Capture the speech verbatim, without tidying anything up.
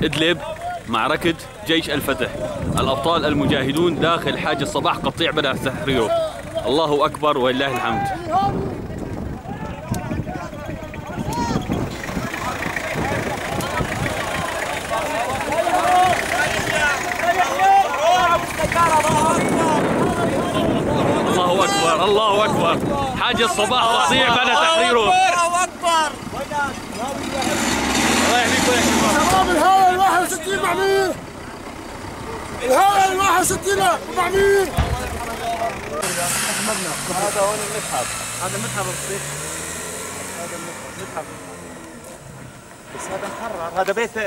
إدلب معركة جيش الفتح، الأبطال المجاهدون داخل حاج الصباح قطيع بدأ تحريره. الله أكبر ولله الحمد. الله أكبر الله أكبر، حاج الصباح قطيع بدأ تحريره. الله أكبر. الله يحميكم يا شباب. شباب الهواء ال واحد وستين معمير، الهواء ال واحد وستين معمير. هذا هون المتحف، هذا المتحف الصيف، هذا المتحف بس هذا محرر، هذا بيت